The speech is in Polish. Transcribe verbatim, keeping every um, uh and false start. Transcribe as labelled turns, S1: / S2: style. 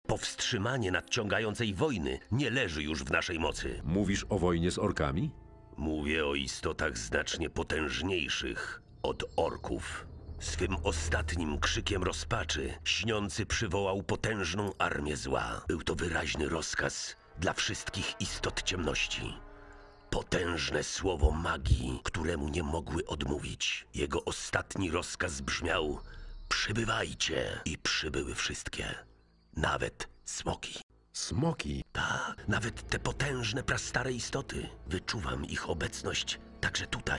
S1: Powstrzymanie nadciągającej wojny nie leży już w naszej mocy.
S2: Mówisz o wojnie z orkami?
S1: Mówię o istotach znacznie potężniejszych od orków. Swym ostatnim krzykiem rozpaczy Śniący przywołał potężną armię zła. Był to wyraźny rozkaz dla wszystkich istot ciemności. Potężne słowo magii, któremu nie mogły odmówić. Jego ostatni rozkaz brzmiał: przybywajcie. I przybyły wszystkie. Nawet smoki.
S2: Smoki?
S1: Tak, nawet te potężne, prastare istoty. Wyczuwam ich obecność także tutaj.